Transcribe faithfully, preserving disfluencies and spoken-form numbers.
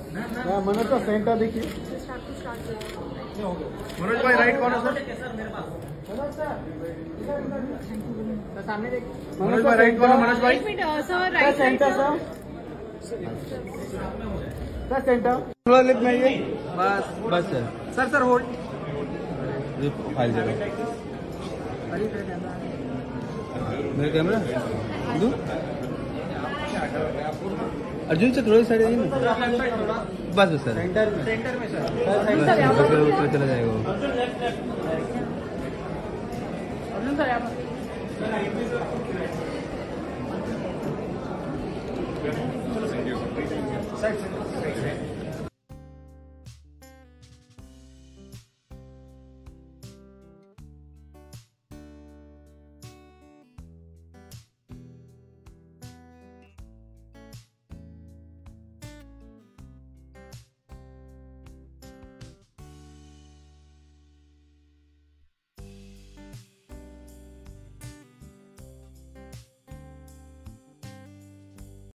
मनोज का सेंटर देखिए। मनोज भाई राइट कौन है सर? सामने देखिए। मनोज भाई राइट कौन है? मनोज भाई sir centre sir sir centre थोड़ा लिप में ये बस बस sir sir sir hold file दे दो मेरे कैमरा दो अर्जुन से थोड़ी साइड आइए ना बस बस सर सेंटर में सेंटर में सर बस चला जाएगा वो अर्जुन सर यहाँ पर